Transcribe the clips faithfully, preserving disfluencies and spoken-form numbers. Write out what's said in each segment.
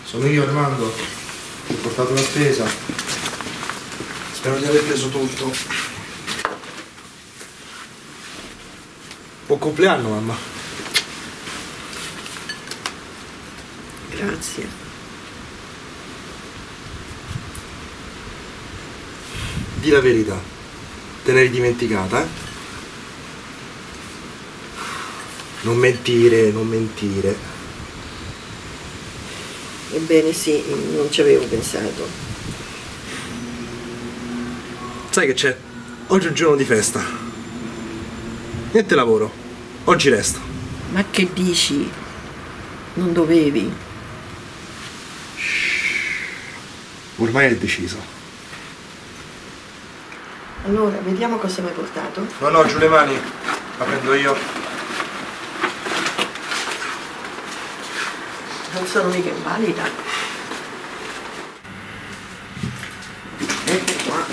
Sono io Armando, ti ho portato la spesa. Spero di aver preso tutto. Buon compleanno, mamma. Grazie. Di la verità, te ne eri dimenticata, eh? Non mentire, non mentire. Ebbene sì, non ci avevo pensato. Sai che c'è? Oggi è un giorno di festa. Niente lavoro. Oggi resto. Ma che dici? Non dovevi? Ormai è deciso. Allora, vediamo cosa mi hai portato. No, no, giù le mani. La prendo io. Non sono mica invalida. Ecco qua.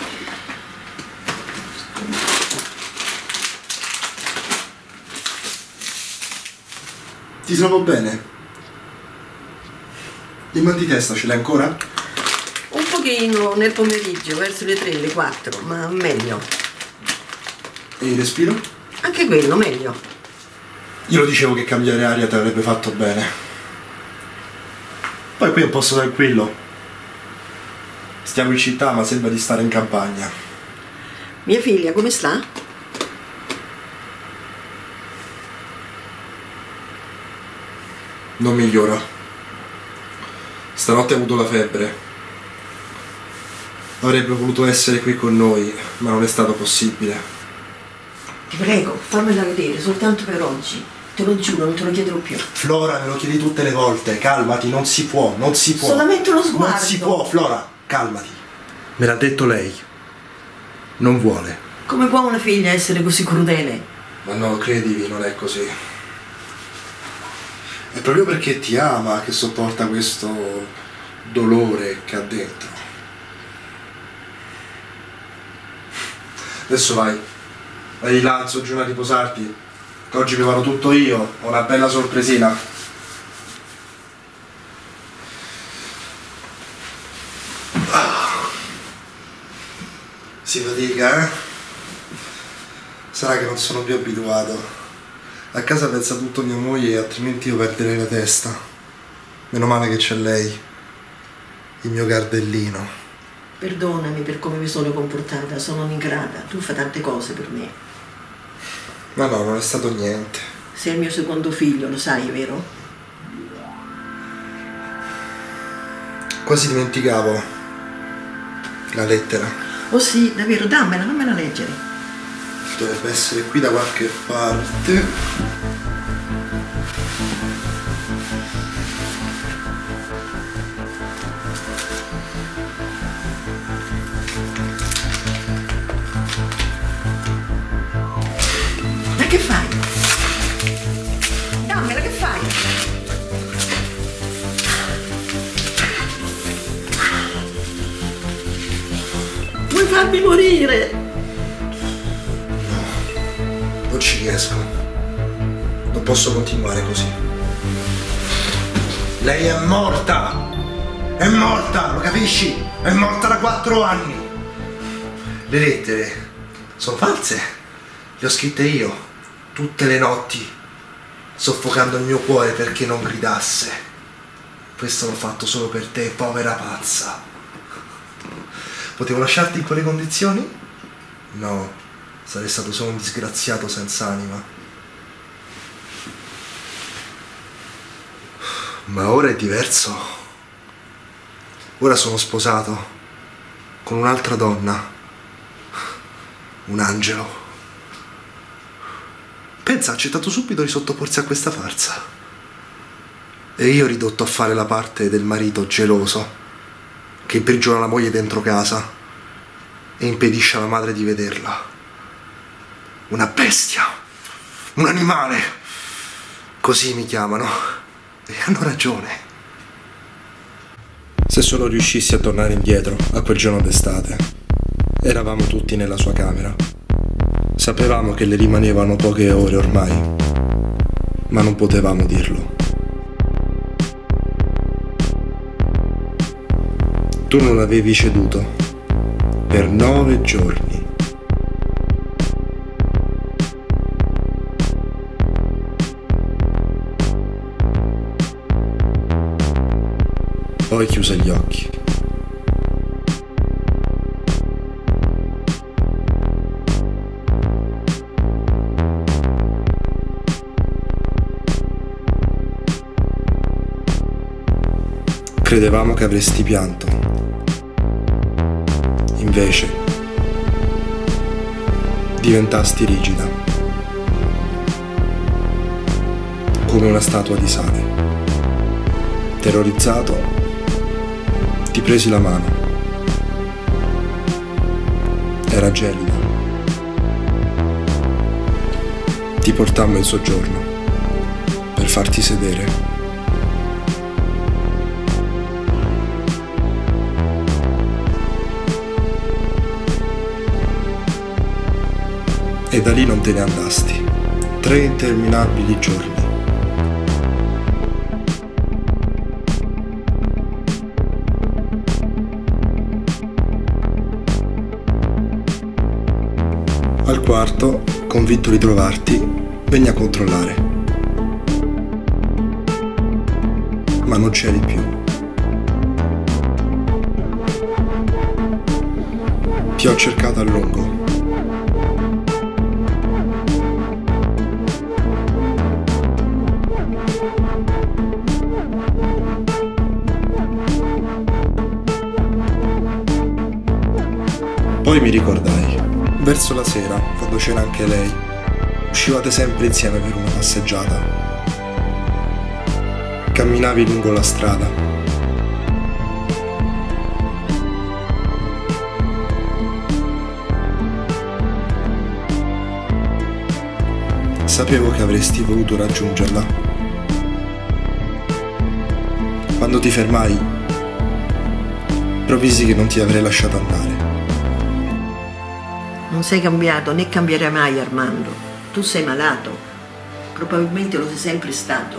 Ti trovo bene. Il mal di testa ce l'hai ancora? Un pochino nel pomeriggio, verso le tre, le quattro, ma meglio. E il respiro? Anche quello, meglio. Io lo dicevo che cambiare aria ti avrebbe fatto bene. Poi qui è un posto tranquillo. Stiamo in città, ma sembra di stare in campagna. Mia figlia, come sta? Non migliora. Stanotte ha avuto la febbre. Avrebbe voluto essere qui con noi, ma non è stato possibile. Ti prego, fammela vedere, soltanto per oggi. Te lo giuro, non te lo chiederò più. Flora, me lo chiedi tutte le volte. Calmati, non si può, non si può. Solamente uno sguardo. Non si può, Flora, calmati. Me l'ha detto lei. Non vuole. Come può una figlia essere così crudele? Ma no, credimi, non è così. È proprio perché ti ama che sopporta questo dolore che ha dentro. Adesso vai. Vai di là, su giù a riposarti. Che oggi preparo tutto io. Ho una bella sorpresina. Si fatica, eh? Sarà che non sono più abituato. A casa pensa tutto mia moglie, altrimenti io perderei la testa. Meno male che c'è lei, il mio cardellino. Perdonami per come mi sono comportata, sono un'ingrata. Tu fai tante cose per me. Ma no, non è stato niente. Sei il mio secondo figlio, lo sai, vero? Quasi dimenticavo la lettera. Oh sì, davvero, dammela, fammela leggere. Dovrebbe essere qui da qualche parte. Ma che fai? Dammela, che fai? Vuoi farmi morire? Non ci riesco. Non posso continuare così. Lei è morta! È morta, lo capisci? È morta da quattro anni! Le lettere sono false. Le ho scritte io, tutte le notti, soffocando il mio cuore perché non gridasse. Questo l'ho fatto solo per te, povera pazza. Potevo lasciarti in quelle condizioni? No. Sarei stato solo un disgraziato senza anima. Ma ora è diverso. Ora sono sposato con un'altra donna. Un angelo. Pensa, ha accettato subito di sottoporsi a questa farsa. E io ridotto a fare la parte del marito geloso che imprigiona la moglie dentro casa e impedisce alla madre di vederla. Una bestia, un animale, così mi chiamano, e hanno ragione. Se solo riuscissi a tornare indietro a quel giorno d'estate. Eravamo tutti nella sua camera. Sapevamo che le rimanevano poche ore ormai, ma non potevamo dirlo. Tu non avevi ceduto per nove giorni. Poi chiuse gli occhi. Credevamo che avresti pianto. Invece, diventasti rigida, come una statua di sale. Terrorizzato, ti presi la mano. Era gelida. Ti portammo in soggiorno per farti sedere. E da lì non te ne andasti. Tre interminabili giorni. Al quarto, convinto di trovarti, venni a controllare. Ma non c'eri più. Ti ho cercato a lungo. Poi mi ricordai, verso la sera, quando c'era anche lei, uscivate sempre insieme per una passeggiata. Camminavi lungo la strada. Sapevo che avresti voluto raggiungerla. Quando ti fermai, provvisi che non ti avrei lasciato andare. Non sei cambiato né cambierai mai, Armando. Tu sei malato. Probabilmente lo sei sempre stato.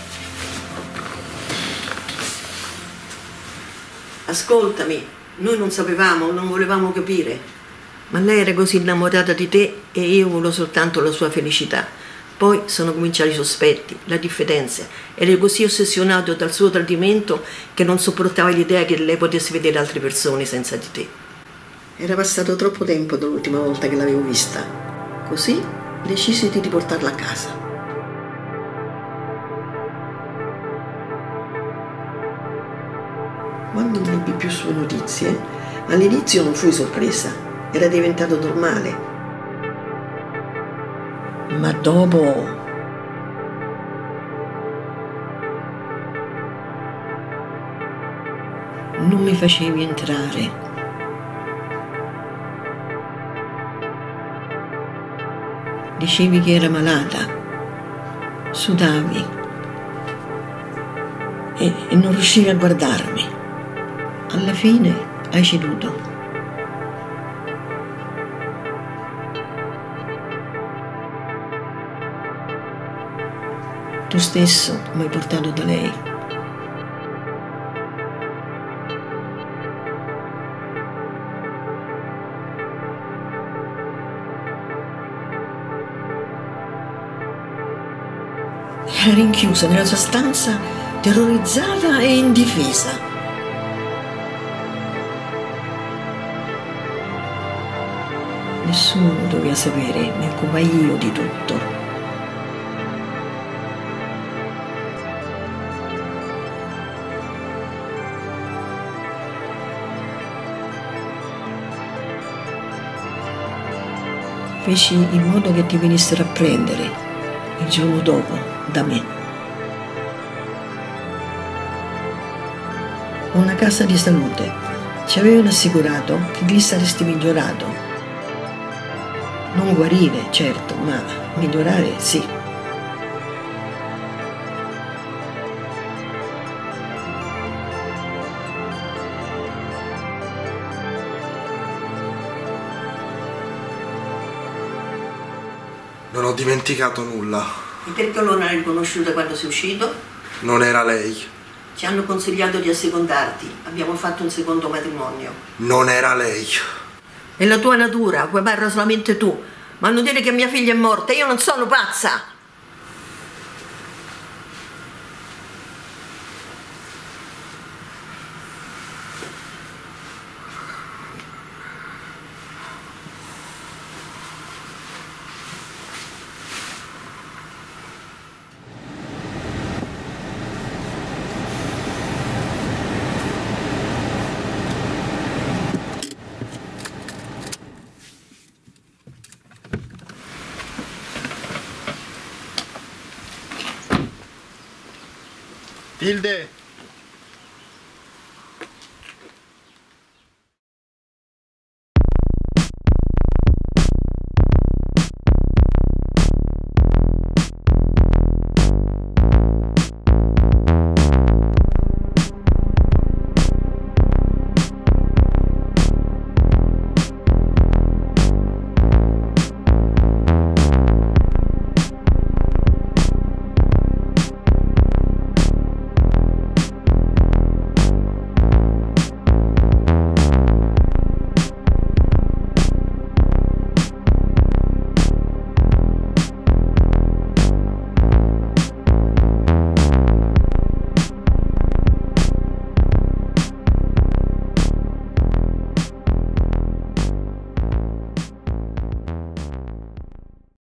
Ascoltami, noi non sapevamo, non volevamo capire. Ma lei era così innamorata di te e io volevo soltanto la sua felicità. Poi sono cominciati i sospetti, la diffidenza. Ero così ossessionato dal suo tradimento che non sopportava l'idea che lei potesse vedere altre persone senza di te. Era passato troppo tempo dall'ultima volta che l'avevo vista. Così decisi di riportarla a casa. Quando non ebbi più sue notizie, all'inizio non fui sorpresa. Era diventato normale. Ma dopo... non mi facevi entrare. Dicevi che era malata, sudavi e, e non riuscivi a guardarmi. Alla fine hai ceduto. Tu stesso mi hai portato da lei. Era rinchiusa nella sua stanza, terrorizzata e indifesa. Nessuno doveva sapere, mi occupai io di tutto. Feci in modo che ti venissero a prendere il giorno dopo da me. Una casa di salute. Ci avevano assicurato che lì saresti migliorato. Non guarire, certo, ma migliorare sì. Non ho dimenticato nulla. E perché non l'hai riconosciuta quando sei uscito? Non era lei. Ci hanno consigliato di assecondarti. Abbiamo fatto un secondo matrimonio. Non era lei. È la tua natura, puoi parla solamente tu. Ma non dire che mia figlia è morta, io non sono pazza! Tilde!